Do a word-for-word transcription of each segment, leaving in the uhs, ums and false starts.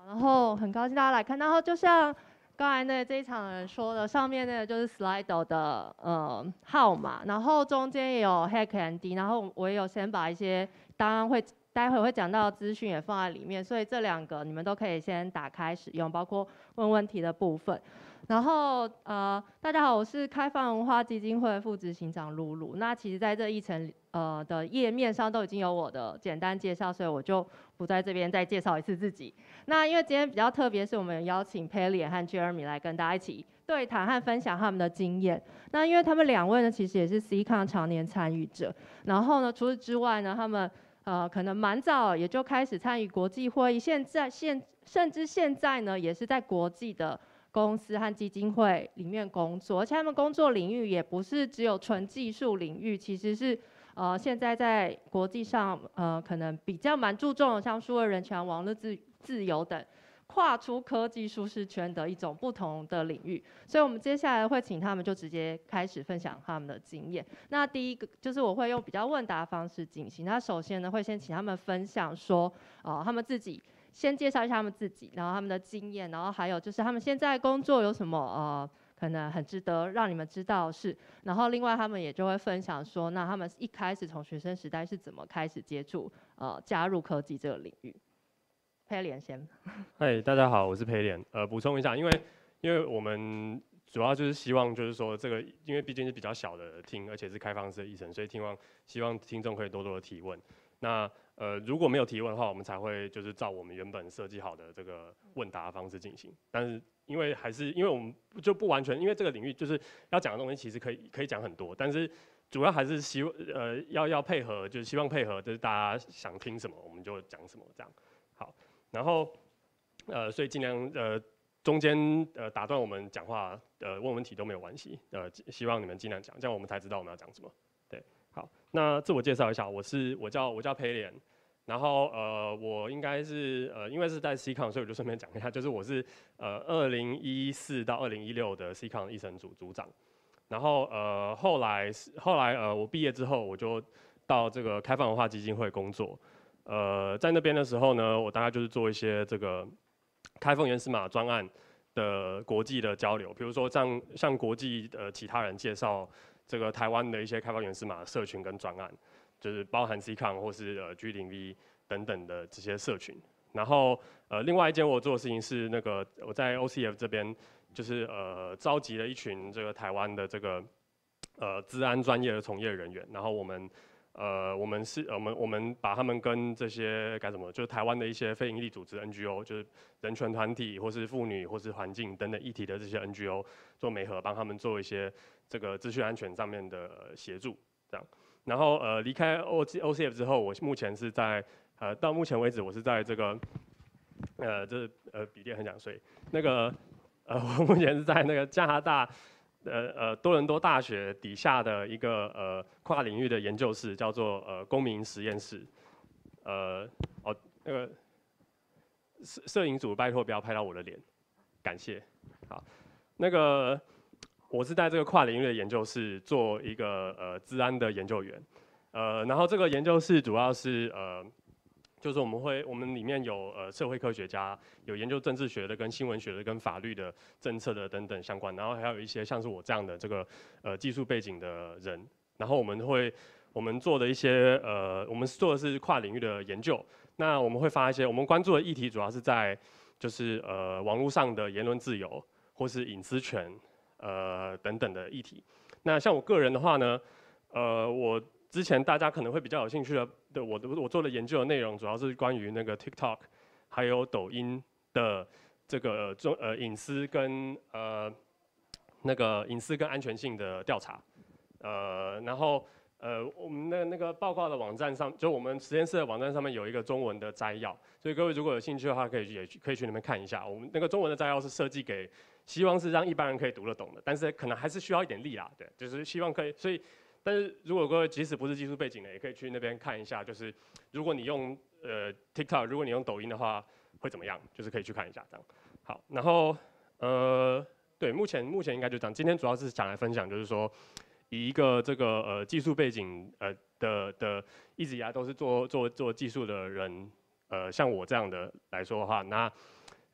然后很高兴大家来看，然后就像刚才那这一场人说的，上面那个就是 Slido 的呃号码，然后中间也有 Hack and D， 然后我也有先把一些当然会待会会讲到的资讯也放在里面，所以这两个你们都可以先打开使用，包括问问题的部分。然后呃，大家好，我是开放文化基金会副执行长露露。那其实在这议程呃的页面上都已经有我的简单介绍，所以我就不在这边再介绍一次自己。那因为今天比较特别，是我们邀请 Pelian 和 Jeremy 来跟大家一起对谈和分享他们的经验。那因为他们两位呢，其实也是 C Con 常年参与者。然后呢，除此之外呢，他们呃可能蛮早也就开始参与国际会议，现在现甚至现在呢，也是在国际的公司和基金会里面工作，而且他们工作领域也不是只有纯技术领域，其实是呃现在在国际上呃可能比较蛮注重的，像数位人权、网络自自由等，跨出科技舒适圈的一种不同的领域。所以我们接下来会请他们就直接开始分享他们的经验。那第一个就是我会用比较问答的方式进行。那首先呢，会先请他们分享说，呃他们自己。先介绍一下他们自己，然后他们的经验，然后还有就是他们现在工作有什么呃可能很值得让你们知道的事，然后另外他们也就会分享说，那他们一开始从学生时代是怎么开始接触呃加入科技这个领域。佩莲先。 嗨，大家好，我是佩莲。呃，补充一下，因为因为我们主要就是希望就是说这个，因为毕竟是比较小的厅，而且是开放式的议程，所以听望希望听众可以多多的提问。那呃如果没有提问的话，我们才会就是照我们原本设计好的这个问答方式进行。但是因为还是因为我们就不完全，因为这个领域就是要讲的东西其实可以可以讲很多，但是主要还是希望呃要要配合，就是希望配合就是大家想听什么我们就讲什么这样。好，然后呃所以尽量呃中间呃打断我们讲话呃问问题都没有关系，呃希望你们尽量讲，这样我们才知道我们要讲什么。对。好，那自我介绍一下，我是我叫我叫裴莲，然后呃我应该是呃因为是在 C Con， 所以我就顺便讲一下，就是我是呃二零一四到二零一六的 C Con 议程组组长，然后呃后来后来呃我毕业之后我就到这个开放文化基金会工作，呃在那边的时候呢，我大概就是做一些这个开放原始码专案的国际的交流，比如说像向国际呃其他人介绍。这个台湾的一些开放原始码社群跟专案，就是包含 C Con 或是呃 G 零 V 等等的这些社群。然后呃另外一件我做的事情是那个我在 O C F 这边就是呃召集了一群这个台湾的这个呃资安专业的从业人员，然后我们呃我们是我们我们把他们跟这些该什么，就是台湾的一些非营利组织 N G O， 就是人权团体或是妇女或是环境等等议题的这些 N G O 做媒合，帮他们做一些。这个资讯安全上面的协助，这样，然后呃离开 O O C F 之后，我目前是在呃到目前为止，我是在这个呃这呃比例很讲，所以那个呃我目前是在那个加拿大呃呃多伦多大学底下的一个呃跨领域的研究室，叫做呃公民实验室，呃哦那个摄摄影组拜托不要拍到我的脸，感谢，好，那个。我是在这个跨领域的研究室做一个呃资安的研究员，呃，然后这个研究室主要是呃，就是我们会我们里面有呃社会科学家，有研究政治学的、跟新闻学的、跟法律的、政策的等等相关，然后还有一些像是我这样的这个呃技术背景的人，然后我们会我们做的一些呃我们做的是跨领域的研究，那我们会发一些我们关注的议题主要是在就是呃网络上的言论自由或是隐私权。呃，等等的议题。那像我个人的话呢，呃，我之前大家可能会比较有兴趣的，的我的我做的研究的内容主要是关于那个 TikTok， 还有抖音的这个中呃隐私跟呃那个隐私跟安全性的调查。呃，然后呃我们的那个报告的网站上，就我们实验室的网站上面有一个中文的摘要，所以各位如果有兴趣的话，可以也可以去那边看一下。我们那个中文的摘要是设计给。希望是让一般人可以读得懂的，但是可能还是需要一点力啦，对，就是希望可以，所以，但是如果各位即使不是技术背景的，也可以去那边看一下，就是如果你用呃 TikTok， 如果你用抖音的话会怎么样，就是可以去看一下这样。好，然后呃，对，目前目前应该就这样，今天主要是想来分享，就是说以一个这个呃技术背景呃的的一直以来都是做做做技术的人，呃像我这样的来说的话，那。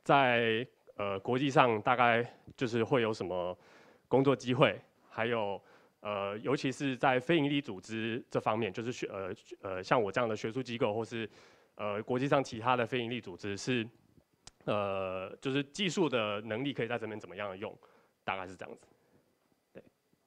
在呃国际上大概就是会有什么工作机会，还有呃尤其是在非营利组织这方面，就是学呃呃像我这样的学术机构，或是呃国际上其他的非营利组织是呃就是技术的能力可以在这边怎么样的用，大概是这样子。对。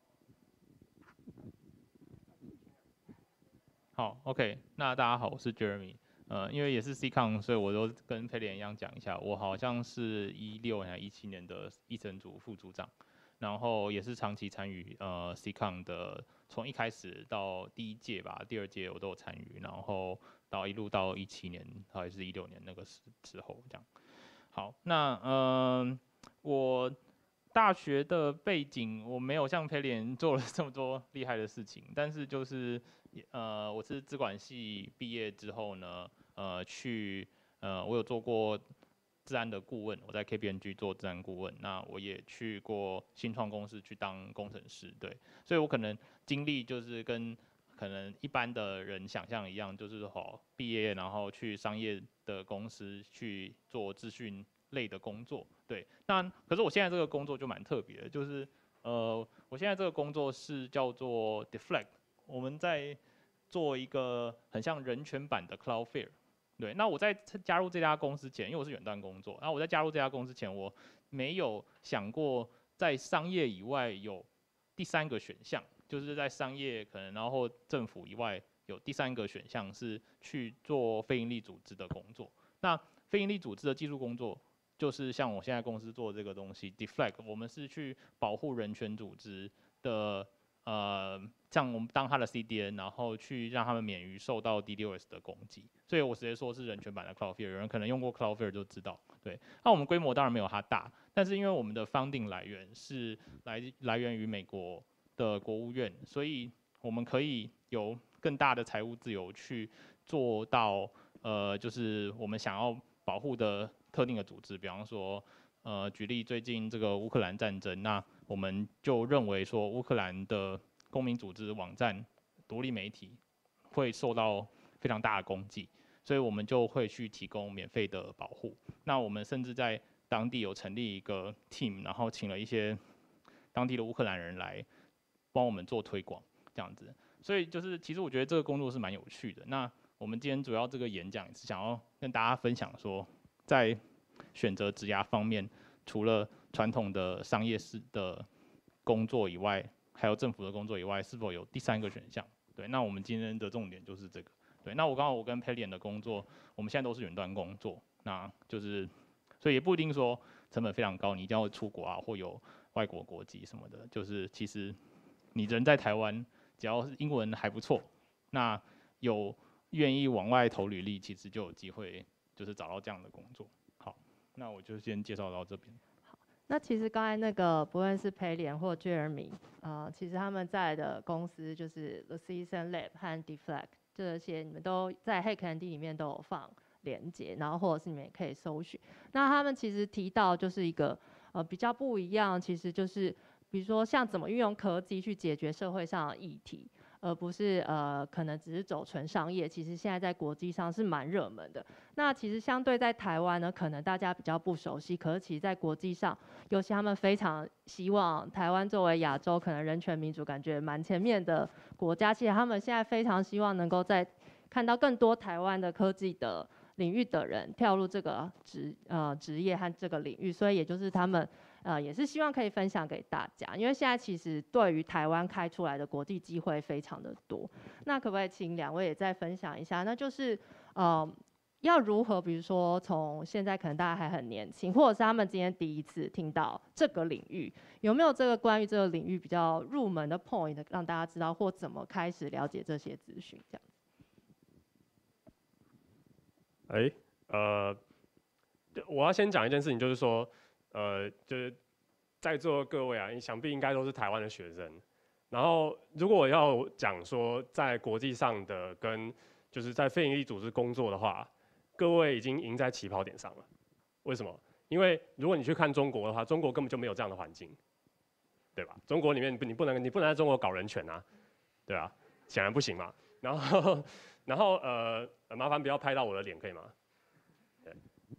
好 ，OK， 那大家好，我是 Jeremy。呃，因为也是 C C O N， 所以我都跟佩莲一样讲一下，我好像是一六年、一七年的议程组副组长，然后也是长期参与呃 C C O N 的，从一开始到第一届吧，第二届我都有参与，然后到一路到一七年，还是一六年那个时之后这样。好，那嗯、呃，我大学的背景我没有像佩莲做了这么多厉害的事情，但是就是呃，我是资管系毕业之后呢，呃，去呃，我有做过治安的顾问，我在 K P M G 做治安顾问，那我也去过新创公司去当工程师，对，所以我可能经历就是跟可能一般的人想象一样，就是好毕业然后去商业的公司去做资讯类的工作，对。那可是我现在这个工作就蛮特别的，就是呃，我现在这个工作是叫做 Deflect， 我们在做一个很像人权版的 Cloudflare。对，那我在加入这家公司前，因为我是远端工作，然后我在加入这家公司前，我没有想过在商业以外有第三个选项，就是在商业可能然后政府以外有第三个选项是去做非营利组织的工作。那非营利组织的技术工作，就是像我现在公司做的这个东西 ，Deflect， 我们是去保护人权组织的。呃，像我们当他的 C D N， 然后去让他们免于受到 DDoS 的攻击，所以我直接说是人权版的 Cloudflare， 有人可能用过 Cloudflare 就知道。对，那我们规模当然没有它大，但是因为我们的 funding 来源是来来源于美国的国务院，所以我们可以有更大的财务自由去做到呃，就是我们想要保护的特定的组织，比方说。呃，举例最近这个乌克兰战争，那我们就认为说乌克兰的公民组织网站、独立媒体会受到非常大的攻击，所以我们就会去提供免费的保护。那我们甚至在当地有成立一个 team， 然后请了一些当地的乌克兰人来帮我们做推广，这样子。所以就是其实我觉得这个工作是蛮有趣的。那我们今天主要这个演讲是想要跟大家分享说，在选择职涯方面，除了传统的商业式的工作以外，还有政府的工作以外，是否有第三个选项？对，那我们今天的重点就是这个。对，那我刚刚我跟 Pelian 的工作，我们现在都是远端工作，那就是所以也不一定说成本非常高，你一定要出国啊，或有外国国籍什么的。就是其实你人在台湾，只要是英文还不错，那有愿意往外投履历，其实就有机会就是找到这样的工作。那我就先介绍到这边。 好，那其实刚才那个不论是裴莲或 Jeremy， 呃，其实他们在的公司就是 The Citizen Lab 和 Deflect 这些，你们都在 HackMD 里面都有放连结，然后或者是你们也可以搜寻。那他们其实提到就是一个呃比较不一样，其实就是比如说像怎么运用科技去解决社会上的议题。而不是呃，可能只是走纯商业，其实现在在国际上是蛮热门的。那其实相对在台湾呢，可能大家比较不熟悉，可是其实在国际上，尤其他们非常希望台湾作为亚洲可能人权民主感觉蛮前面的国家，其实他们现在非常希望能够在看到更多台湾的科技的领域的人跳入这个职呃职业和这个领域，所以也就是他们。呃，也是希望可以分享给大家，因为现在其实对于台湾开出来的国际机会非常的多。那可不可以请两位也再分享一下？那就是呃，要如何，比如说从现在可能大家还很年轻，或者是他们今天第一次听到这个领域，有没有这个关于这个领域比较入门的 point， 让大家知道或怎么开始了解这些资讯？这样。 哎、欸，呃，我要先讲一件事情，就是说。呃，就是在座各位啊，你想必应该都是台湾的学生。然后，如果我要讲说在国际上的跟就是在非营利组织工作的话，各位已经赢在起跑点上了。为什么？因为如果你去看中国的话，中国根本就没有这样的环境，对吧？中国里面你不能你不能在中国搞人权啊，对啊，显然不行嘛。然后，然后呃，麻烦不要拍到我的脸，可以吗？对，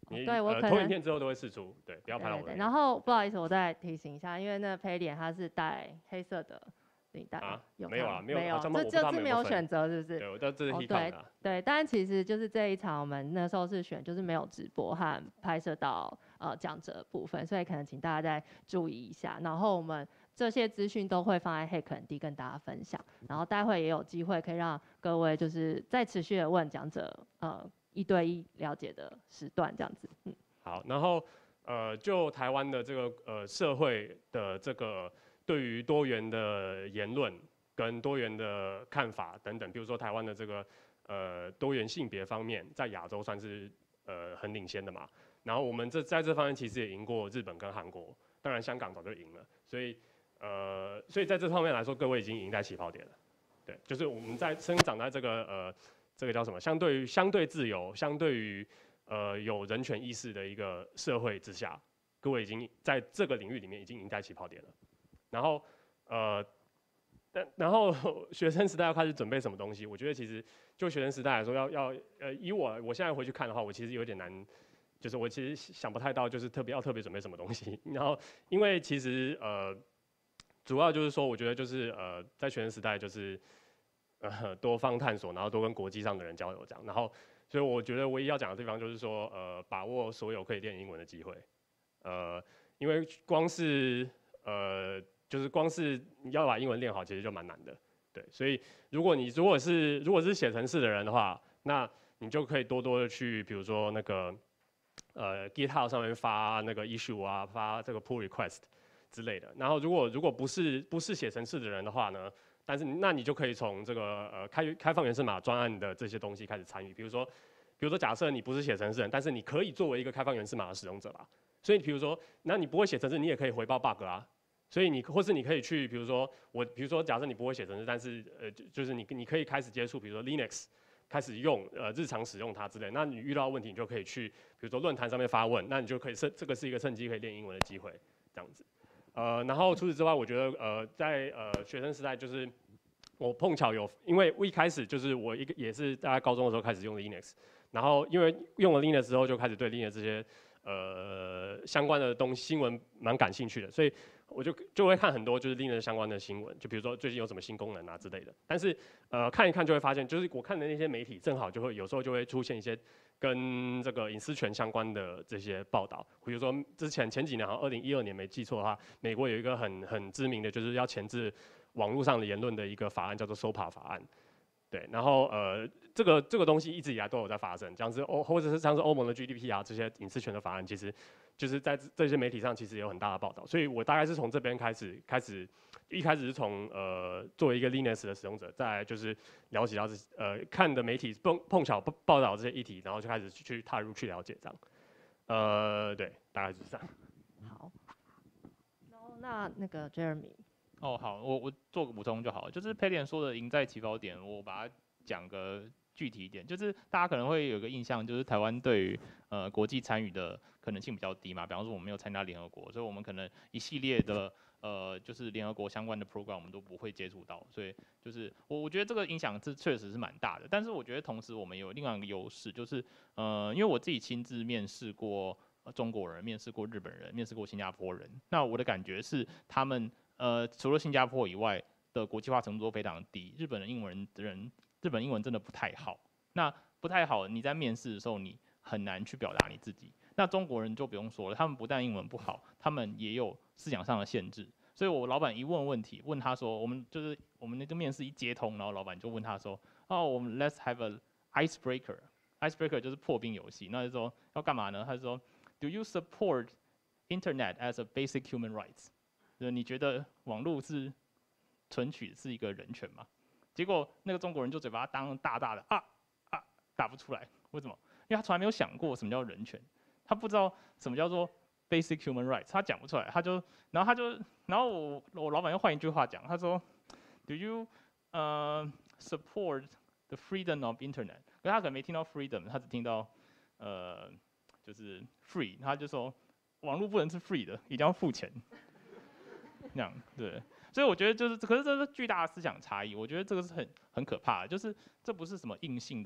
你对我可能呃投影片之后都会释出，对，不要拍到我的脸。 对对对，然后不好意思，我再提醒一下，因为那个陪脸他是戴黑色的领带， 啊有没有啊， 看吗没没有，好像这我不知道他这次没有们有没有分选择，是不是？ 对，我这这是哦 He 对 Kong 的啊。 对，但其实就是这一场我们那时候是选，就是没有直播和拍摄到呃讲者的部分，所以可能请大家再注意一下。然后我们这些资讯都会放在 Hack and D 跟大家分享，然后待会也有机会可以让各位就是再持续的问讲者呃一对一了解的时段这样子。嗯， 好，然后呃就台湾的这个呃社会的这个对于多元的言论跟多元的看法等等，比如说台湾的这个呃多元性别方面，在亚洲算是呃很领先的嘛。然后我们这在这方面其实也赢过日本跟韩国，当然香港早就赢了，所以呃所以在这方面来说，各位已经赢在起跑点了。对，就是我们在生长在这个呃这个叫什么，相对于相对自由，相对于呃有人权意识的一个社会之下，各位已经在这个领域里面已经赢在起跑点了。然后呃。但然后学生时代要开始准备什么东西？我觉得其实就学生时代来说要，要要呃，以我我现在回去看的话，我其实有点难，就是我其实想不太到，就是特别要特别准备什么东西。然后因为其实呃，主要就是说，我觉得就是呃，在学生时代就是呃多方探索，然后多跟国际上的人交流这样。然后所以我觉得唯一要讲的地方就是说，呃，把握所有可以练英文的机会。呃，因为光是呃。就是光是你要把英文练好，其实就蛮难的，对。所以如果你如果是如果是写程式的人的话，那你就可以多多的去，比如说那个呃 GitHub 上面发那个 issue 啊，发这个 pull request 之类的。然后如果如果不是不是写程式的人的话呢，但是那你就可以从这个呃开开放源代码专案的这些东西开始参与。比如说比如说假设你不是写程式人，但是你可以作为一个开放源代码的使用者吧。所以比如说，那你不会写程式，你也可以回报 bug 啊。所以你或是你可以去，比如说我，比如说假设你不会写程式，但是呃就就是你你可以开始接触，比如说 Linux， 开始用呃日常使用它之类。那你遇到问题，你就可以去，比如说论坛上面发问，那你就可以趁这个是一个趁机可以练英文的机会，这样子。呃，然后除此之外，我觉得呃在呃学生时代就是我碰巧有，因为我一开始就是我一个也是大概高中的时候开始用 Linux， 然后因为用了 Linux 之后就开始对 Linux 这些呃相关的东西新闻蛮感兴趣的，所以。我就就会看很多就是 Linux 相关的新闻，就比如说最近有什么新功能啊之类的。但是呃看一看就会发现，就是我看的那些媒体正好就会有时候就会出现一些跟这个隐私权相关的这些报道。比如说之前前几年好像二零一二年没记错的话，美国有一个很很知名的就是要钳制网络上的言论的一个法案，叫做 S O P A 法案。对，然后呃这个这个东西一直以来都有在发生，像是欧或者是像是欧盟的 G D P R 这些隐私权的法案，其实。就是在这些媒体上其实有很大的报道，所以我大概是从这边开始，开始一开始是从呃作为一个 Linux 的使用者，再来就是了解到这呃看的媒体碰碰巧报道这些议题，然后就开始去踏入去了解这样，呃对，大概就是这样。 好，然后那那个 Jeremy， 哦好，我我做个补充就好，就是裴莲说的赢在起跑点，我把它讲个。具体一点，就是大家可能会有个印象，就是台湾对于呃国际参与的可能性比较低嘛。比方说我们没有参加联合国，所以我们可能一系列的呃就是联合国相关的 program 我们都不会接触到。所以就是我我觉得这个影响是确实是蛮大的。但是我觉得同时我们有另外一个优势，就是呃因为我自己亲自面试过中国人，面试过日本人，面试过新加坡人。那我的感觉是他们呃除了新加坡以外的国际化程度都非常低。日本的英文人。日本英文真的不太好，那不太好，你在面试的时候你很难去表达你自己。那中国人就不用说了，他们不但英文不好，他们也有思想上的限制。所以我老板一问问题，问他说，我们就是我们那个面试一接通，然后老板就问他说，哦，我们 let's have a icebreaker，icebreaker 就是破冰游戏。那就说要干嘛呢？他就说 ，Do you support internet as a basic human rights？ 就是你觉得网络是存取是一个人权吗？结果那个中国人就嘴巴当大大的啊啊打不出来，为什么？因为他从来没有想过什么叫人权，他不知道什么叫做 basic human rights， 他讲不出来，他就，然后他就，然后我我老板又换一句话讲，他说 ，Do you 呃、uh, support the freedom of internet？ 可是他可能没听到 freedom， 他只听到呃就是 free， 他就说网络不能是 free 的，一定要付钱，这样对。所以我觉得就是，可是这是巨大的思想差异。我觉得这个是很很可怕的，就是这不是什么硬性的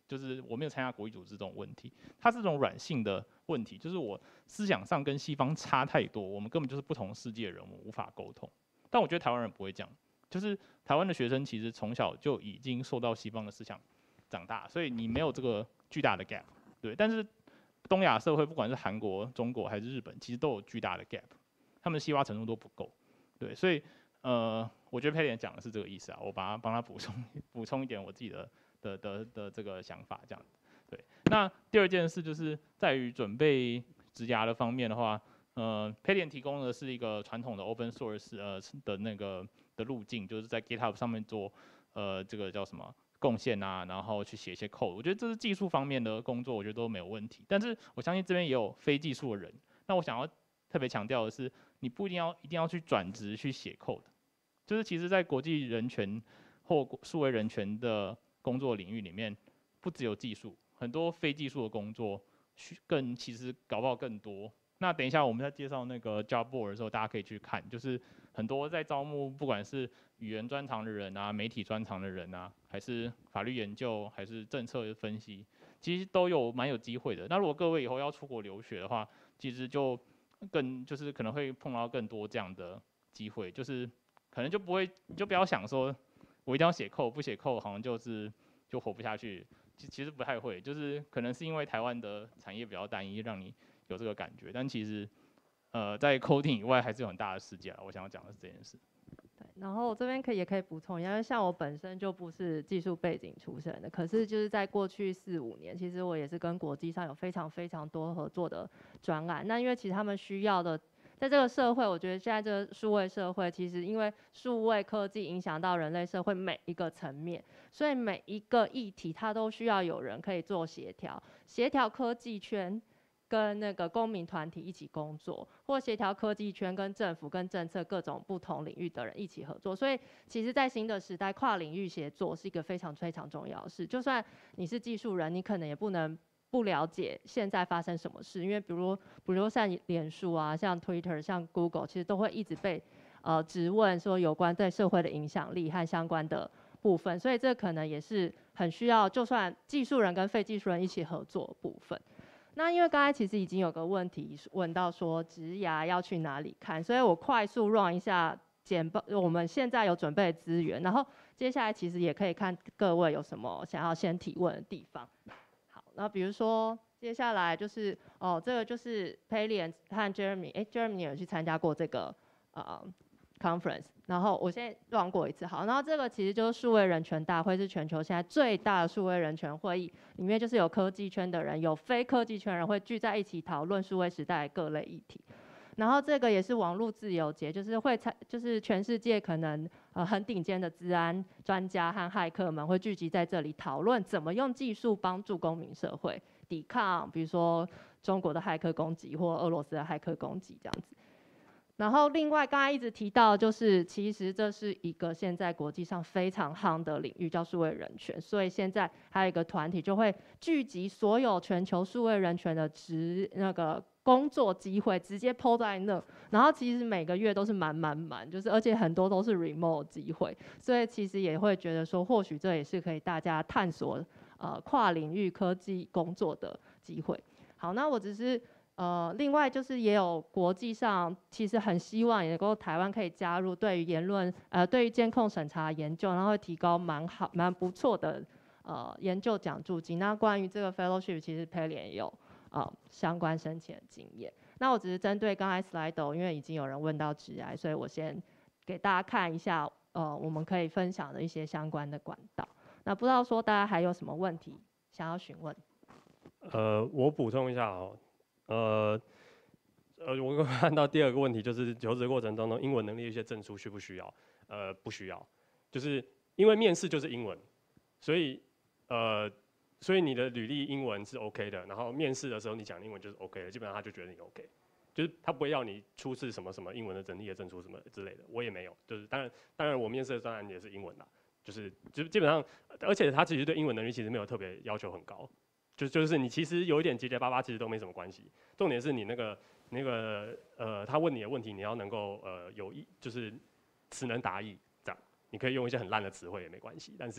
就是我没有参加国际组织这种问题，它是这种软性的问题，就是我思想上跟西方差太多，我们根本就是不同世界的人，我们无法沟通。但我觉得台湾人不会这样，就是台湾的学生其实从小就已经受到西方的思想长大，所以你没有这个巨大的 gap， 对。但是东亚社会不管是韩国、中国还是日本，其实都有巨大的 gap， 他们的西化程度都不够，对。所以呃，我觉得佩莲讲的是这个意思啊，我把它帮他补充补充一点我自己的的的的这个想法，这样对。那第二件事就是在于准备职涯的方面的话，呃，佩莲提供的是一个传统的 open source 呃的那个的路径，就是在 GitHub 上面做呃这个叫什么贡献啊，然后去写一些 code。我觉得这是技术方面的工作，我觉得都没有问题。但是我相信这边也有非技术的人。那我想要特别强调的是，你不一定要一定要去转职去写 code， 就是其实在国际人权或数位人权的工作领域里面，不只有技术，很多非技术的工作更其实搞不好更多。那等一下我们在介绍那个 job board 的时候，大家可以去看，就是很多在招募，不管是语言专长的人啊、媒体专长的人啊，还是法律研究，还是政策分析，其实都有蛮有机会的。那如果各位以后要出国留学的话，其实就更就是可能会碰到更多这样的机会，就是可能就不会，你就不要想说我一定要写扣，不写扣好像就是就活不下去。其其实不太会，就是可能是因为台湾的产业比较单一，让你有这个感觉，但其实，呃，在 coding 以外还是有很大的世界啊。我想要讲的是这件事。 对，然后我这边可以也可以补充一下，因为像我本身就不是技术背景出身的，可是就是在过去四五年，其实我也是跟国际上有非常非常多合作的专案。那因为其实他们需要的，在这个社会，我觉得现在这个数位社会，其实因为数位科技影响到人类社会每一个层面，所以每一个议题它都需要有人可以做协调，协调科技圈跟那个公民团体一起工作，或协调科技圈跟政府跟政策各种不同领域的人一起合作。所以其实在新的时代，跨领域协作是一个非常非常重要的事。就算你是技术人，你可能也不能不了解现在发生什么事，因为比如比如像脸书啊、像 Twitter、像 Google， 其实都会一直被呃质问说有关对社会的影响力和相关的部分，所以这可能也是很需要，就算技术人跟非技术人一起合作的部分。那因为刚才其实已经有个问题问到说职涯要去哪里看，所以我快速 run 一下简报，我们现在有准备的资源，然后接下来其实也可以看各位有什么想要先提问的地方。好，那比如说接下来就是哦，这个就是佩莲和 Jeremy， 哎 ，Jeremy 你有去参加过这个呃 conference， 然后我现在 run 过一次，好，然后这个其实就是数位人权大会，是全球现在最大的数位人权会议，里面就是有科技圈的人，有非科技圈人会聚在一起讨论数位时代的各类议题。然后这个也是网络自由节，就是会参，就是全世界可能呃很顶尖的资安专家和骇客们会聚集在这里讨论怎么用技术帮助公民社会抵抗，比如说中国的骇客攻击或俄罗斯的骇客攻击这样子。然后另外刚才一直提到，就是其实这是一个现在国际上非常夯的领域，叫数位人权。所以现在还有一个团体就会聚集所有全球数位人权的职那个工作机会，直接 po 在那。然后其实每个月都是满满满，就是而且很多都是 remote 机会，所以其实也会觉得说，或许这也是可以大家探索呃跨领域科技工作的机会。好，那我只是。呃，另外就是也有国际上其实很希望也能够台湾可以加入对于言论呃对于监控审查研究，然后会提高蛮好蛮不错的呃研究奖助金。那关于这个 fellowship， 其实佩莲也有呃相关申请的经验。那我只是针对刚才 slide， 因为已经有人问到职涯，所以我先给大家看一下呃我们可以分享的一些相关的管道。那不知道说大家还有什么问题想要询问？ 呃，我补充一下哦。呃，呃，我看到第二个问题就是求职过程当中英文能力的一些证书需不需要？呃，不需要，就是因为面试就是英文，所以呃，所以你的履历英文是 OK 的，然后面试的时候你讲英文就是 OK 的，基本上他就觉得你 OK， 就是他不会要你出示什么什么英文的整体的证书什么之类的，我也没有，就是当然当然我面试的当然也是英文啦，就是就基本上，而且他其实对英文能力其实没有特别要求很高。就就是你其实有一点结结巴巴，其实都没什么关系。重点是你那个那个呃，他问你的问题，你要能够呃有意，就是词能达意这样。你可以用一些很烂的词汇也没关系，但是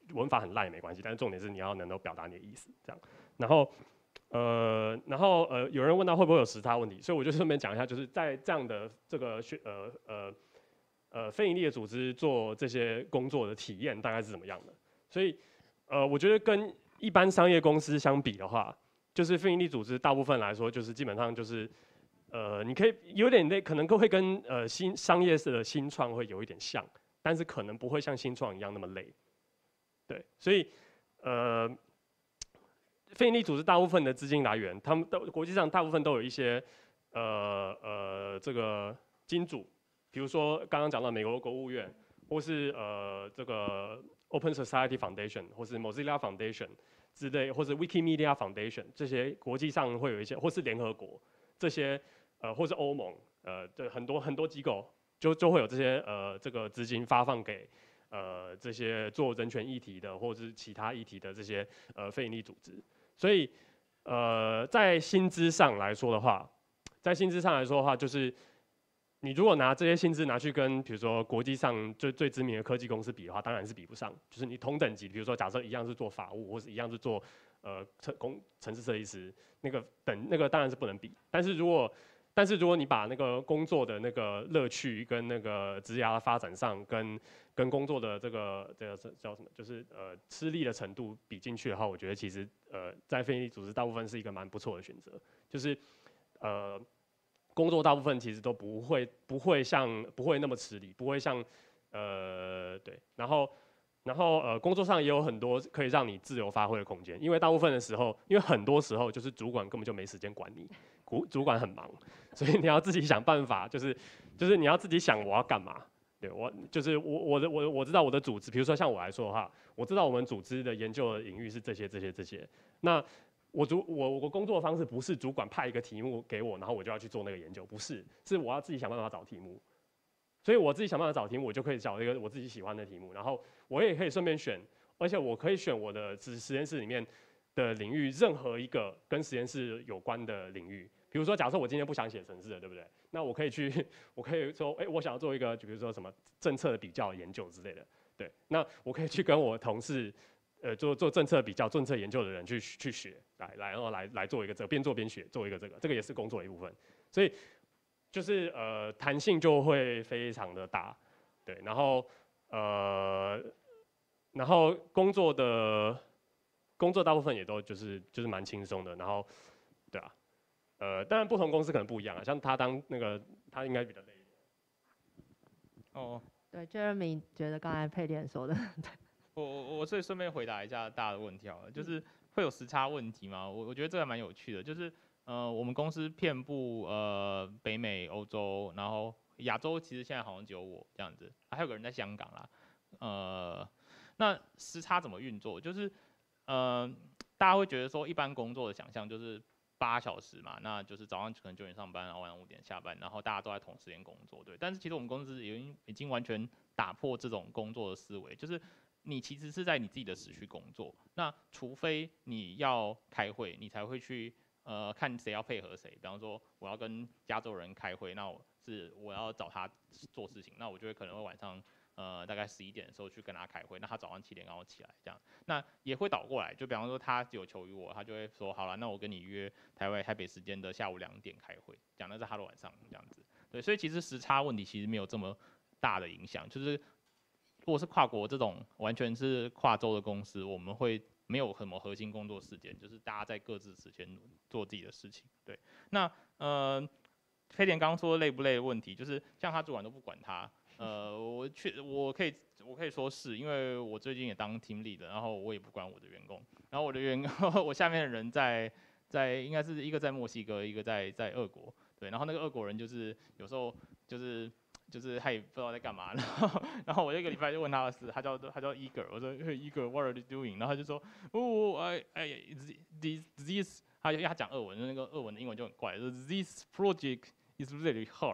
文法很烂也没关系，但是重点是你要能够表达你的意思，这样。然后，呃，然后呃，有人问到会不会有时差问题，所以我就顺便讲一下，就是在这样的这个学呃呃呃非营利的组织做这些工作的体验大概是怎么样的。所以，呃，我觉得跟一般商业公司相比的话，就是非营利组织大部分来说，就是基本上就是。呃，你可以有点类，可能会跟呃新商业式的新创会有一点像，但是可能不会像新创一样那么累。对，所以呃，非营利组织大部分的资金来源，他们都国际上大部分都有一些呃呃这个金主，比如说刚刚讲到美国国务院，或是呃这个 Open Society Foundation， 或是 Mozilla Foundation 之类，或是 Wikimedia Foundation 这些国际上会有一些，或是联合国这些。呃，或是欧盟，呃，对很多很多机构就就会有这些呃这个资金发放给呃这些做人权议题的或者是其他议题的这些呃非营利组织，所以呃在薪资上来说的话，在薪资上来说的话，就是你如果拿这些薪资拿去跟比如说国际上最最知名的科技公司比的话，当然是比不上。就是你同等级，比如说假设一样是做法务，或是一样是做呃城工城市设计师，那个等那个当然是不能比。但是如果但是如果你把那个工作的那个乐趣跟那个职涯发展上，跟跟工作的这个这个叫什么，就是呃吃力的程度比进去的话，我觉得其实呃在非营利组织大部分是一个蛮不错的选择，就是呃工作大部分其实都不会不会像不会那么吃力，不会像呃对，然后。然后呃，工作上也有很多可以让你自由发挥的空间，因为大部分的时候，因为很多时候就是主管根本就没时间管你，主主管很忙，所以你要自己想办法，就是就是你要自己想我要干嘛。对我就是我我的我我知道我的组织，比如说像我来说的话，我知道我们组织的研究的领域是这些这些这些。那我主我我工作的方式不是主管派一个题目给我，然后我就要去做那个研究，不是，是我要自己想办法找题目。所以我自己想办法找题目，我就可以找一个我自己喜欢的题目，然后我也可以顺便选，而且我可以选我的实实验室里面的领域任何一个跟实验室有关的领域。比如说，假设我今天不想写程式了，对不对？那我可以去，我可以说，哎、欸，我想要做一个，就比如说什么政策的比较研究之类的，对，那我可以去跟我同事，呃，做做政策比较、政策研究的人去去学，来来，然后来来做一个这个，边做边学，做一个这个，这个也是工作的一部分，所以。就是呃弹性就会非常的大，对，然后呃然后工作的工作大部分也都就是就是蛮轻松的，然后对啊，呃当然不同公司可能不一样啊，像他当那个他应该比较累一点。 哦， 对 ，Jeremy 觉得刚才佩莲说的， 我我我所以顺便回答一下大家的问题好了，就是会有时差问题吗？我我觉得这个蛮有趣的，就是。呃，我们公司遍布呃北美、欧洲，然后亚洲其实现在好像只有我这样子，啊、还有个人在香港啦。呃，那时差怎么运作？就是呃，大家会觉得说，一般工作的想象就是八小时嘛，那就是早上可能九点上班，然后晚上五点下班，然后大家都在同时间工作，对。但是其实我们公司已经已经完全打破这种工作的思维，就是你其实是在你自己的时区工作，那除非你要开会，你才会去。呃，看谁要配合谁，比方说我要跟加州人开会，那我是我要找他做事情，那我就会可能会晚上呃大概十一点的时候去跟他开会，那他早上七点刚好起来这样，那也会倒过来，就比方说他有求于我，他就会说好了，那我跟你约台湾台北时间的下午两点开会，讲的是他的晚上这样子，对，所以其实时差问题其实没有这么大的影响，就是如果是跨国这种完全是跨州的公司，我们会。没有什么核心工作时间，就是大家在各自时间做自己的事情。对，那呃，飞廉刚刚说累不累的问题，就是像他主管都不管他，呃，我确我可以我可以说是因为我最近也当 team lead，然后我也不管我的员工，然后我的员工我下面的人在在应该是一个在墨西哥，一个在在俄国，对，然后那个俄国人就是有时候就是。就是他也不知道在干嘛，然后然后我一个礼拜就问他的事，他叫他叫 Eager， 我说 Eager what are you doing？ 然后他就说哦哎哎 this this， 他因为他讲俄文，那个俄文的英文就很怪，说 this project is really hard 。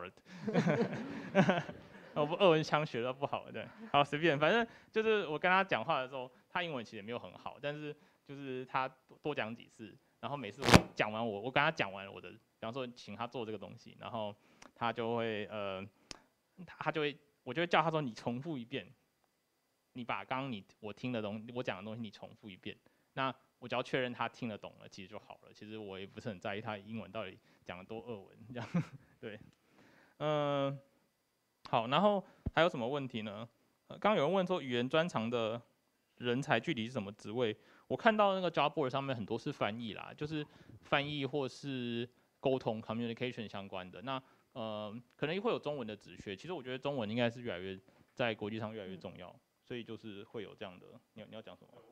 我不俄文腔学的不好，对，好随便，反正就是我跟他讲话的时候，他英文其实也没有很好，但是就是他多讲几次，然后每次我讲完我我跟他讲完我的，比方说请他做这个东西，然后他就会呃。他就会，我就会叫他说你重复一遍， 你把刚刚你我听的东我讲的东西你重复一遍，那我只要确认他听得懂了，其实就好了。其实我也不是很在意他英文到底讲的多俄文这样。对，嗯、呃，好，然后还有什么问题呢？呃刚刚有人问说语言专长的人才具体是什么职位？我看到那个 job board 上面很多是翻译啦，就是翻译或是沟通 communication 相关的。那呃，可能会有中文的职缺。其实我觉得中文应该是越来越在国际上越来越重要，所以就是会有这样的。你你要讲什么？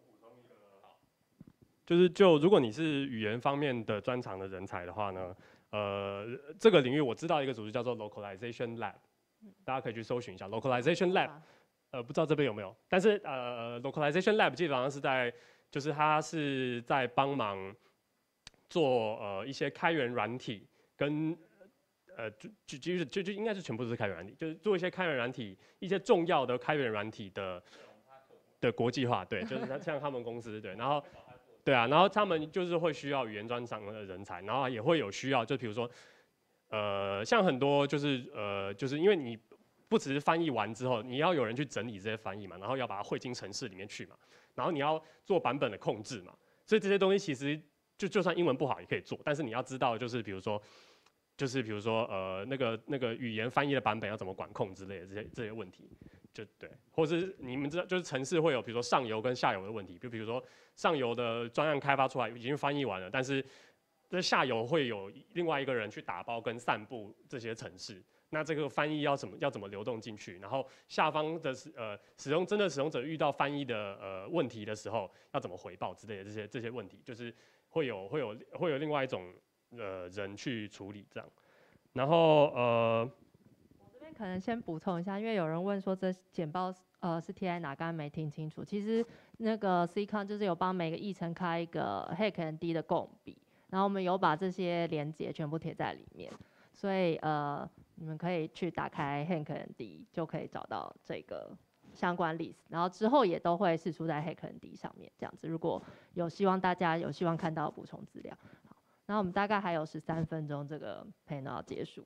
就是就如果你是语言方面的专长的人才的话呢，呃，这个领域我知道一个组织叫做 Localization Lab， 大家可以去搜寻一下 Localization Lab。呃，不知道这边有没有，但是呃 ，Localization Lab 基本上是在，就是它是在帮忙做呃一些开源软体跟呃就就就就就应该是全部都是开源软体，就是做一些开源软体，一些重要的开源软体的的国际化，对，就是像他们公司对，然后对啊，然后他们就是会需要语言专长的人才，然后也会有需要，就比如说呃像很多就是呃就是因为你。不只是翻译完之后，你要有人去整理这些翻译嘛，然后要把它汇进程式里面去嘛，然后你要做版本的控制嘛，所以这些东西其实就就算英文不好也可以做，但是你要知道就是比如说，就是比如说呃那个那个语言翻译的版本要怎么管控之类的这些这些问题，就对，或者是你们知道就是程式会有比如说上游跟下游的问题，就比如说上游的专案开发出来已经翻译完了，但是这下游会有另外一个人去打包跟散布这些程式。那这个翻译要怎么要怎么流动进去？然后下方的呃使用真的使用者遇到翻译的呃问题的时候，要怎么回报之类的这些这些问题，就是会有会有会有另外一种呃人去处理这样。然后呃， 我这边可能先补充一下，因为有人问说这简报呃是贴在哪，刚刚没听清楚。其实那个 C Con 就是有帮每个议程开一个 Hack and D 的共笔，然后我们有把这些连结全部贴在里面，所以呃。你们可以去打开 Hack and D， 就可以找到这个相关 list， 然后之后也都会释出在 Hack and D 上面，这样子。如果有希望大家有希望看到补充资料，好，然后我们大概还有十三分钟，这个 panel 要结束。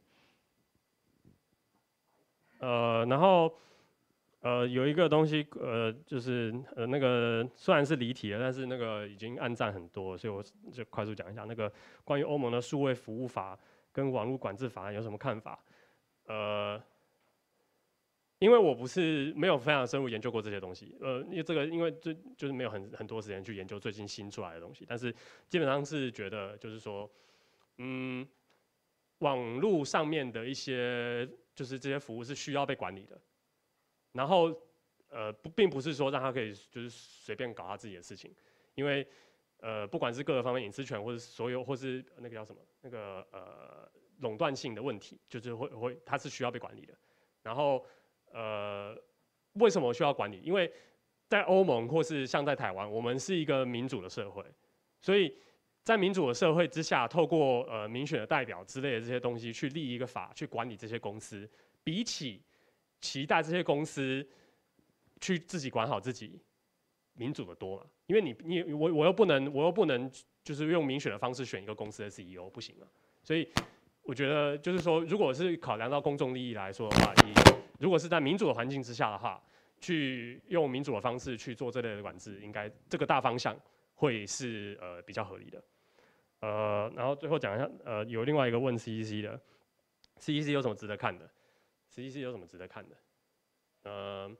呃，然后呃有一个东西呃就是呃那个虽然是离题了，但是那个已经按赞很多，所以我就快速讲一下那个关于欧盟的数位服务法跟网络管制法案有什么看法。呃，因为我不是没有非常深入研究过这些东西，呃，因为这个因为最就是没有很很多时间去研究最近新出来的东西，但是基本上是觉得就是说，嗯，网络上面的一些就是这些服务是需要被管理的，然后呃不并不是说让他可以就是随便搞他自己的事情，因为呃不管是各个方面隐私权或者所有或是那个叫什么那个呃。垄断性的问题，就是会会它是需要被管理的。然后呃，为什么需要管理？因为在欧盟或是像在台湾，我们是一个民主的社会，所以在民主的社会之下，透过呃民选的代表之类的这些东西去立一个法去管理这些公司，比起期待这些公司去自己管好自己，民主的多嘛。因为你你我我又不能我又不能就是用民选的方式选一个公司的 C E O， 不行啊，所以。我觉得就是说，如果是考量到公众利益来说的话，你如果是在民主的环境之下的话，去用民主的方式去做这类的管制，应该这个大方向会是呃比较合理的。呃，然后最后讲一下，呃，有另外一个问 C E C 的 ，C E C 有什么值得看的 ？C E C 有什么值得看的？呃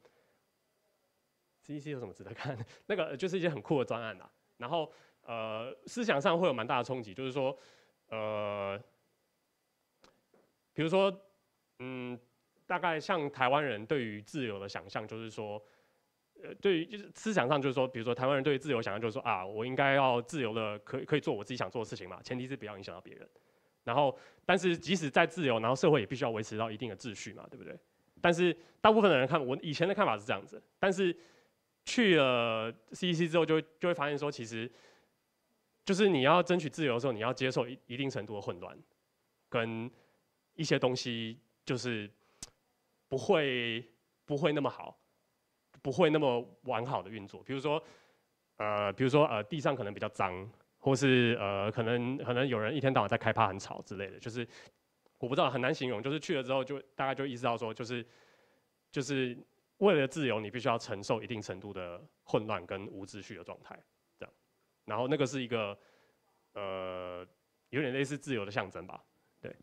，C E C 有什么值得看的？那个就是一些很酷的专案啦。然后呃，思想上会有蛮大的冲击，就是说呃。比如说，嗯，大概像台湾人对于自由的想象，就是说，呃，对于就是思想上就是说，比如说台湾人对于自由想象就是说啊，我应该要自由的可可以做我自己想做的事情嘛，前提是不要影响到别人。然后，但是即使在自由，然后社会也必须要维持到一定的秩序嘛，对不对？但是大部分的人看我以前的看法是这样子，但是去了 C E C 之后就会就会发现说，其实就是你要争取自由的时候，你要接受一一定程度的混乱，跟一些东西就是不会不会那么好，不会那么完好的运作。比如说，呃，比如说呃，地上可能比较脏，或是呃，可能可能有人一天到晚在开趴很吵之类的，就是我不知道很难形容。就是去了之后就大概就意识到说，就是就是为了自由，你必须要承受一定程度的混乱跟无秩序的状态，这样。然后那个是一个呃有点类似自由的象征吧，对。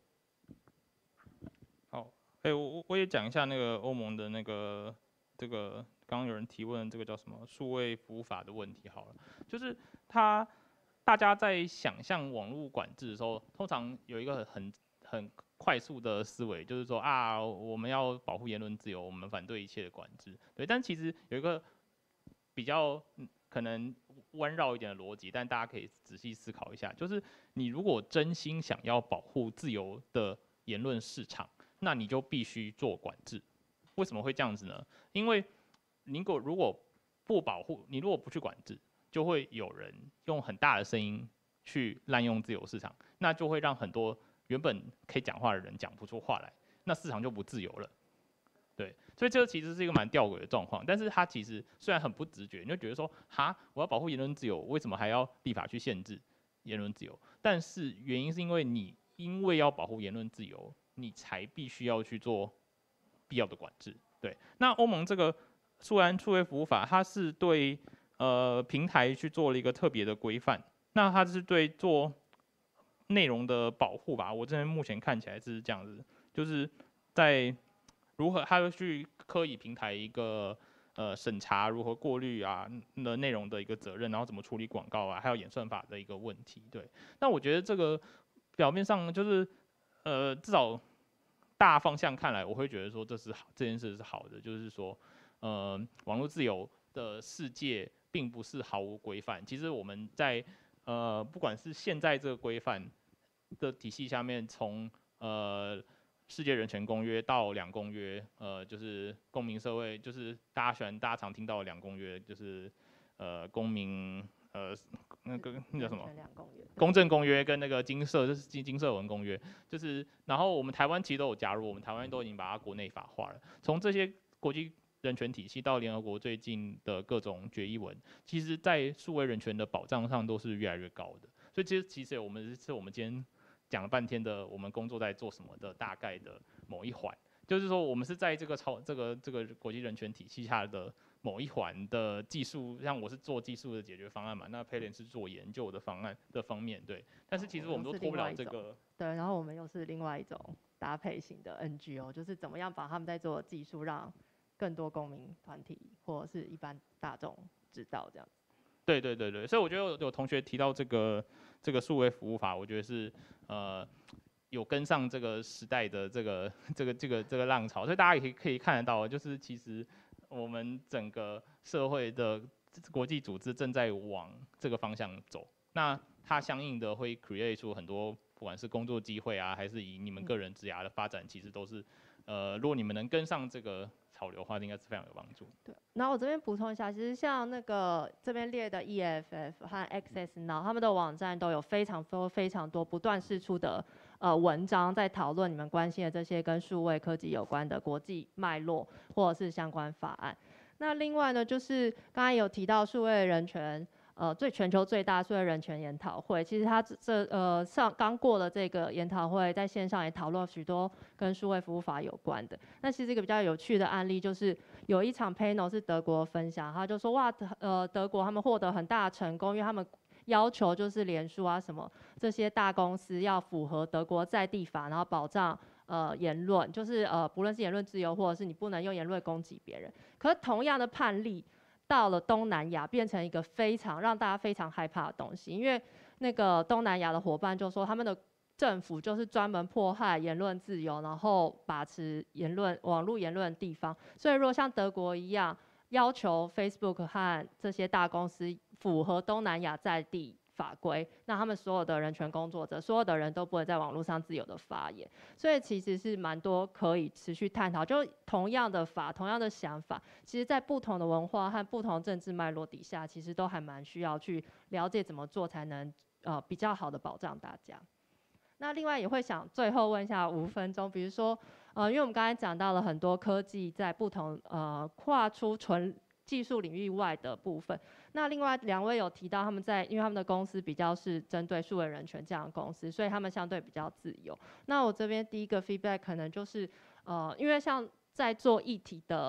好，哎、欸，我我也讲一下那个欧盟的那个这个刚刚有人提问这个叫什么数位服务法的问题好了，就是它大家在想象网络管制的时候，通常有一个很很快速的思维，就是说啊，我们要保护言论自由，我们反对一切的管制，对。但其实有一个比较可能弯绕一点的逻辑，但大家可以仔细思考一下，就是你如果真心想要保护自由的言论市场，那你就必须做管制。为什么会这样子呢？因为你如果不保护，你如果不去管制，就会有人用很大的声音去滥用自由市场，那就会让很多原本可以讲话的人讲不出话来，那市场就不自由了。对，所以这个其实是一个蛮吊诡的状况，但是它其实虽然很不直觉，你就觉得说，哈，我要保护言论自由，为什么还要立法去限制言论自由？但是原因是因为你因为要保护言论自由，你才必须要去做必要的管制。对，那欧盟这个数安数位服务法，它是对呃平台去做了一个特别的规范，那它是对做内容的保护吧，我这边目前看起来是这样子，就是在如何它去科以平台一个呃审查如何过滤啊的内容的一个责任，然后怎么处理广告啊，还有演算法的一个问题。对，那我觉得这个表面上就是呃至少大方向看来，我会觉得说这是好，这件事是好的，就是说呃网络自由的世界并不是毫无规范，其实我们在呃不管是现在这个规范的体系下面，从呃世界人权公约到两公约，呃，就是公民社会，就是大家喜欢大家常听到的两公约，就是呃公民呃那个那叫什么？公正公约跟那个金社，就是金金社文公约，就是然后我们台湾其实都有加入，我们台湾都已经把它国内法化了。从这些国际人权体系到联合国最近的各种决议文，其实在数位人权的保障上都是越来越高的。所以其实其实我们是我们今天讲了半天的我们工作在做什么的大概的某一环，就是说我们是在这个超这个这个国际人权体系下的某一环的技术，像我是做技术的解决方案嘛，那佩莲是做研究的方案的方面，对。但是其实我们都脱不了这个。 对，然后我们又是另外一种搭配型的 N G O， 就是怎么样把他们在做的技术让更多公民团体或者是一般大众知道这样子。 对对对对，所以我觉得有有同学提到这个这个数位服务法，我觉得是呃有跟上这个时代的这个这个这个这个浪潮，所以大家也可以可以看得到，就是其实我们整个社会的国际组织正在往这个方向走，那它相应的会 create 出很多不管是工作机会啊，还是以你们个人职涯的发展，其实都是呃如果你们能跟上这个潮流的话，应该是非常有帮助。 对，然后我这边补充一下，其实像那个这边列的 E F F 和 Access Now， 他们的网站都有非常多非常多不断释出的呃文章，在讨论你们关心的这些跟数位科技有关的国际脉络或者是相关法案。那另外呢，就是刚才有提到数位人权。呃，最全球最大数位人权研讨会，其实它这呃上刚过了这个研讨会，在线上也讨论许多跟数位服务法有关的。那其实一个比较有趣的案例，就是有一场 panel 是德国分享，他就说哇，呃，德国他们获得很大的成功，因为他们要求就是脸书啊什么这些大公司要符合德国在地法，然后保障呃言论，就是呃不论是言论自由，或者是你不能用言论攻击别人。可是同样的判例，到了东南亚变成一个非常让大家非常害怕的东西，因为那个东南亚的伙伴就说他们的政府就是专门迫害言论自由，然后把持言论网络言论的地方。所以如果像德国一样要求 Facebook 和这些大公司符合东南亚在地法规，那他们所有的人权工作者，所有的人都不会在网络上自由的发言，所以其实是蛮多可以持续探讨。就同样的法，同样的想法，其实在不同的文化和不同政治脉络底下，其实都还蛮需要去了解怎么做才能呃比较好的保障大家。那另外也会想最后问一下五分钟，比如说呃，因为我们刚才讲到了很多科技在不同呃跨出纯技术领域外的部分。那另外两位有提到他们在，因为他们的公司比较是针对数位人权这样的公司，所以他们相对比较自由。那我这边第一个 feedback 可能就是，呃，因为像在做议题的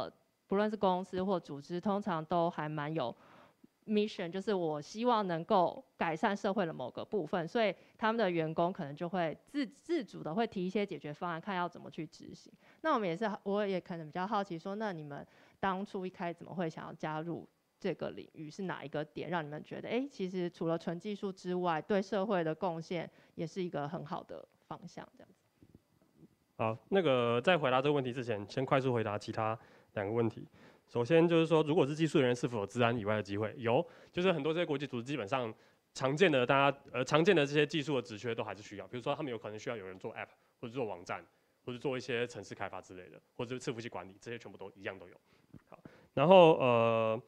不论是公司或组织，通常都还蛮有 mission， 就是我希望能够改善社会的某个部分，所以他们的员工可能就会自自主的会提一些解决方案，看要怎么去执行。那我们也是，我也可能比较好奇说，那你们当初一开始怎么会想要加入这个领域？是哪一个点让你们觉得，哎、欸，其实除了纯技术之外，对社会的贡献也是一个很好的方向，这样子。 好，那个在回答这个问题之前，先快速回答其他两个问题。首先就是说，如果是技术人员，是否有治安以外的机会？有，就是很多这些国际组织基本上常见的大家呃常见的这些技术的职缺都还是需要，比如说他们有可能需要有人做 App 或者做网站，或者做一些程式开发之类的，或者伺服器管理，这些全部都一样都有。好，然后呃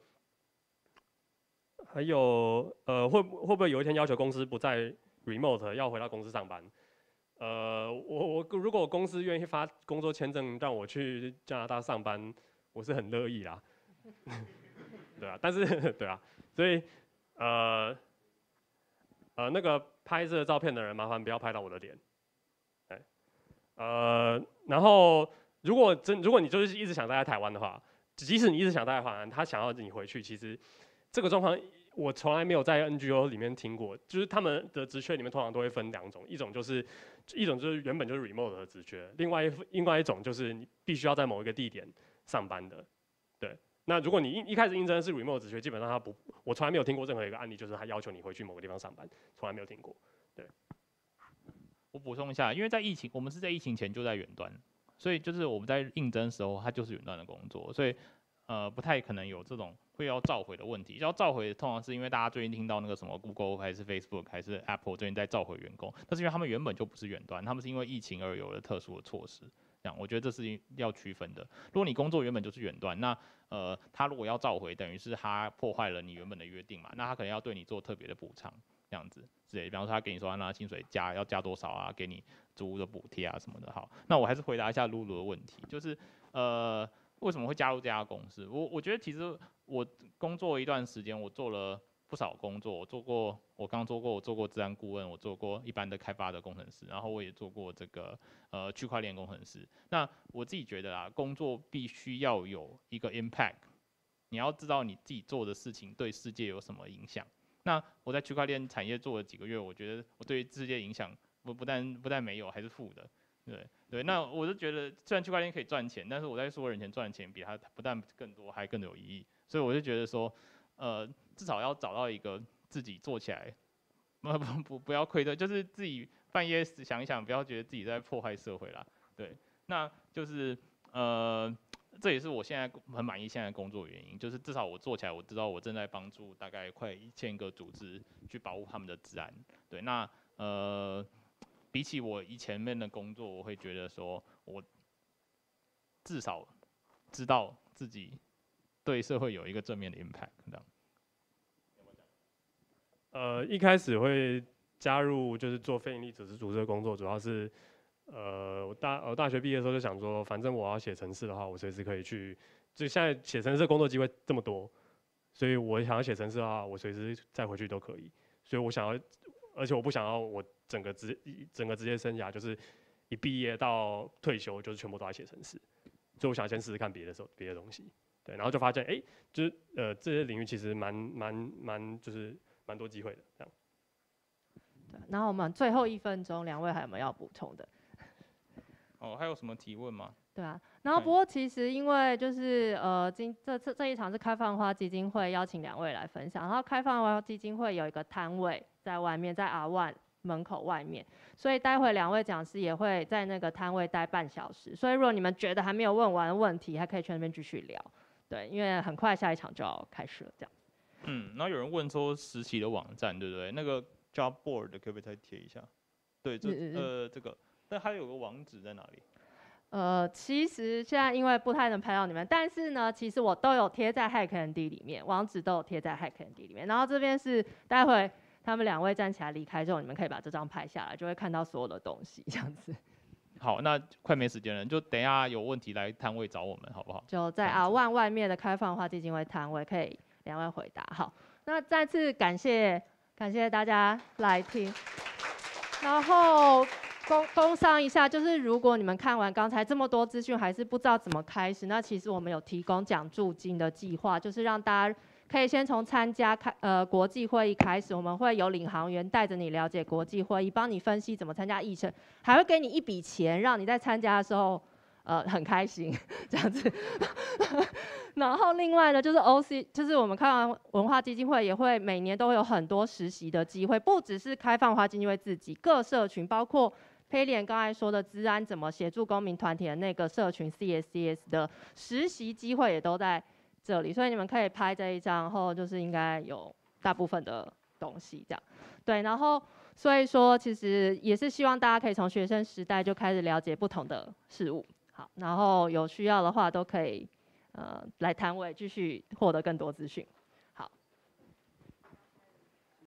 还有呃会会不会有一天要求公司不再 remote 要回到公司上班？呃，我我如果公司愿意发工作签证让我去加拿大上班，我是很乐意啦。对啊，但是对啊，所以呃呃那个拍摄照片的人，麻烦不要拍到我的脸。对，呃，然后如果真如果你就是一直想待在台湾的话，即使你一直想待在台湾，他想要你回去，其实这个状况我从来没有在 N G O 里面听过，就是他们的职缺里面通常都会分两种，一种就是一种就是原本就是 remote 的职缺，另外一另外一种就是你必须要在某一个地点上班的，对。那如果你一一开始应征的是 remote 职缺，基本上他不，我从来没有听过任何一个案例，就是他要求你回去某个地方上班，从来没有听过。对。 我补充一下，因为在疫情，我们是在疫情前就在远端，所以就是我们在应征的时候，它就是远端的工作，所以呃不太可能有这种会要召回的问题。要召回通常是因为大家最近听到那个什么 Google 还是 Facebook 还是 Apple 最近在召回员工，但是因为他们原本就不是远端，他们是因为疫情而有了特殊的措施。这样，我觉得这是要区分的。如果你工作原本就是远端，那呃，他如果要召回，等于是他破坏了你原本的约定嘛，那他可能要对你做特别的补偿，这样子之类。比方说他给你说，那薪水加要加多少啊，给你租屋的补贴啊什么的。好，那我还是回答一下露露的问题，就是呃，为什么会加入这家公司？我我觉得其实我工作一段时间，我做了不少工作，我做过，我刚做过，我做过治安顾问，我做过一般的开发的工程师，然后我也做过这个呃区块链工程师。那我自己觉得啦，工作必须要有一个 impact， 你要知道你自己做的事情对世界有什么影响。那我在区块链产业做了几个月，我觉得我对世界影响不不但不但没有，还是负的。对对，那我就觉得虽然区块链可以赚钱，但是我在所有人前赚的钱比它不但更多，还更有意义。所以我就觉得说，呃。至少要找到一个自己做起来，不不不不要亏的，就是自己半夜想一想，不要觉得自己在破坏社会啦。对，那就是呃，这也是我现在很满意现在工作的原因，就是至少我做起来，我知道我正在帮助大概快一千个组织去保护他们的治安。对，那呃，比起我以前面的工作，我会觉得说我至少知道自己对社会有一个正面的 impact 这样。 呃，一开始会加入就是做非营利组织组织的工作，主要是，呃，我大我大学毕业的时候就想说，反正我要写程式的话，我随时可以去。就现在写程式的工作机会这么多，所以我想要写程式的话，我随时再回去都可以。所以我想要，而且我不想要我整个职整个职业生涯就是一毕业到退休就是全部都在写程式，所以我想先试试看别的时候别的东西。对，然后就发现，哎、欸，就是呃这些领域其实蛮蛮蛮就是蛮多机会的这样。 对，然后我们最后一分钟，两位还有没有要补充的？ 哦，还有什么提问吗？ 对啊，然后不过其实因为就是呃今这这这一场是开放花基金会邀请两位来分享，然后开放花基金会有一个摊位在外面，在 R 一 门口外面，所以待会两位讲师也会在那个摊位待半小时，所以如果你们觉得还没有问完的问题，还可以去那边继续聊。对，因为很快下一场就要开始了，这样。 嗯，然后有人问说实习的网站对不对？那个 job board 可不可以再贴一下？对，这嗯嗯呃这个，但它有个网址在哪里？ 呃，其实现在因为不太能拍到你们，但是呢，其实我都有贴在 HackMD 里面，网址都有贴在 HackMD 里面。然后这边是待会他们两位站起来离开之后，你们可以把这张拍下来，就会看到所有的东西，这样子。 好，那快没时间了，就等一下有问题来摊位找我们，好不好？ 就在 R 一 外面的开放花基金会摊位，可以两位回答。好，那再次感谢感谢大家来听，然后工工商一下，就是如果你们看完刚才这么多资讯，还是不知道怎么开始，那其实我们有提供奖助金的计划，就是让大家可以先从参加开呃国际会议开始，我们会有领航员带着你了解国际会议，帮你分析怎么参加议程，还会给你一笔钱，让你在参加的时候呃很开心这样子。然后另外呢，就是 O C， 就是我们开完文化基金会也会每年都会有很多实习的机会，不只是开放文化基金会自己，各社群包括佩莲刚才说的资安怎么协助公民团体的那个社群 C S C S 的实习机会也都在这里，所以你们可以拍这一张，然后就是应该有大部分的东西这样。对，然后所以说其实也是希望大家可以从学生时代就开始了解不同的事物。好，然后有需要的话都可以呃来摊位继续获得更多资讯。